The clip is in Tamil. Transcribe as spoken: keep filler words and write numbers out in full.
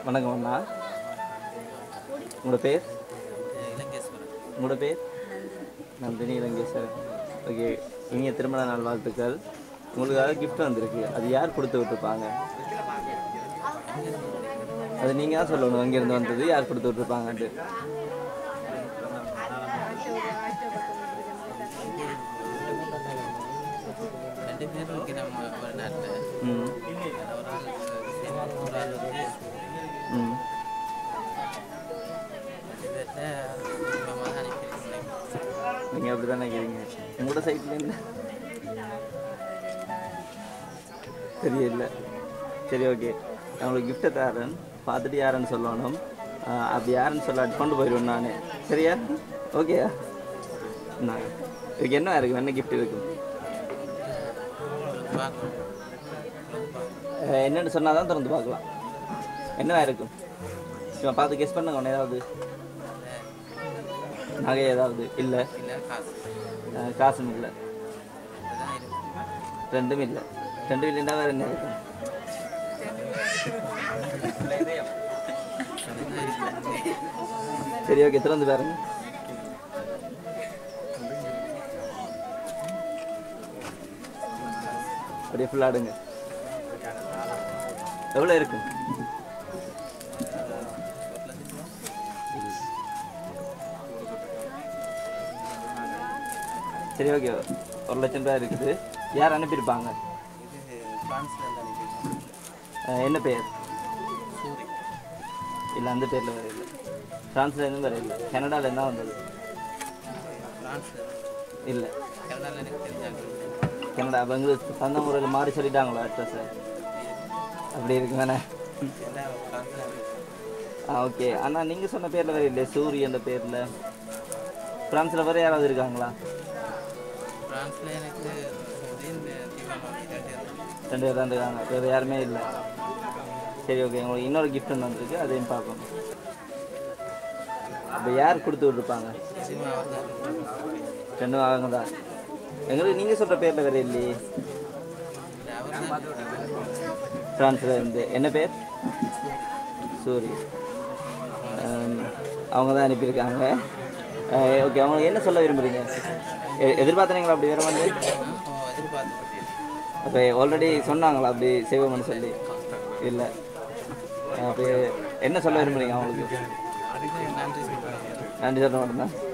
வணக்கம் அண்ணா. உங்களோட பேர்? இலங்கேஸ்வரன். உங்களோட பேர்? நந்தினி இலங்கேஸ்வரன். ஓகே, இனிய திருமண நாள் வாழ்த்துக்கள். உங்களுக்காக கிஃப்ட் வந்திருக்கு. அது யார் கொடுத்து விட்டுருப்பாங்க? அது நீங்கள் தான் சொல்லணும், அங்கேருந்து வந்தது யார் கொடுத்து விட்டுருப்பாங்கன்ட்டு. ரெண்டு பேரும் இருக்கு நம்ம ஒரு நாட்டில். ம் ஒரு ஆள் ஒரு ஆள் வந்து ம் ரெண்டு பேர்கிட்ட நம்ம தான் அனுப்பியிருக்கோம். நீங்கள் அப்படி தானே கேட்குறீங்க. உங்களோட சைட்ல என்ன தெரியல. சரி, ஓகே, நான் உங்களுக்கு கிஃப்ட்டை தரேன். பார்த்துட்டு யாருன்னு சொல்லணும். அப்படி யாருன்னு சொல்ல கொண்டு போயிடுவேன் நான். சரியா? ஓகேயா? நான் இதுக்கு என்ன இருக்கும்? என்ன கிஃப்ட் இருக்கும்? என்னென்னு சொன்னால் தான் திறந்து பார்க்கலாம். என்ன இருக்கும்? சும்மா பார்த்து கெஸ் பண்ணுங்க. ஒன்று ஏதாவது நகை ஏதாவது? இல்லை, காசும் இல்லை, ரெண்டும் இல்லை. ரெண்டு இல்லைன்னா வேறு என்ன இருக்கும்? சரி, ஓகே, திறந்து பாருங்க. அப்படியே ஃபுல்லாக ஆடுங்க. எவ்வளோ இருக்கும்? சரி, ஓகே, ஒரு லட்சம் ரூபாய் இருக்குது. யார் அனுப்பியிருப்பாங்க? என்ன பேர்? இல்லை, அந்த பேரில் வேறு இல்லை. ஃப்ரான்ஸ்லேருந்தும் வேறு இல்லை. கனடாவில் தான் வந்தது. இல்லை, கனடா. அப்போ எங்களுக்கு தந்த முறையில் மாறி சொல்லிட்டாங்களா அட்ரஸை? அப்படி இருக்கு தானே? ஆ, ஓகே. ஆனால் நீங்கள் சொன்ன பேரில் வேறு இல்லை. சூரி என்ற பேரில். ஃப்ரான்ஸில் வேறு யாராவது இருக்காங்களா? ரெண்டு பேர் தான் இருக்காங்க, வேறு யாருமே இல்லை. சரி, ஓகே, உங்களுக்கு இன்னொரு கிஃப்ட் ஒன்று வந்திருக்கு, அதையும் பார்க்கணும். அப்போ யார் கொடுத்து விட்ருப்பாங்க? ரெண்டும் அவங்க தான். எங்களுக்கு நீங்கள் சொல்கிற பேரில் வேறு இல்லையே. ஃப்ரான்ஸில் இருந்து. என்ன பேர்? சூரி. அவங்க தான் அனுப்பியிருக்காங்க. ஓகே, அவங்களுக்கு என்ன சொல்ல விரும்புகிறீங்க? எதிர்பார்த்தனீங்களா அப்படி வேறு வந்து? அப்போ ஆல்ரெடி சொன்னாங்களா அப்படி செய்வோம்னு சொல்லி? இல்லை. அப்போ என்ன சொல்ல விரும்புகிறீங்க அவங்களுக்கு? நன்றி சொல்ல மட்டும்தான்.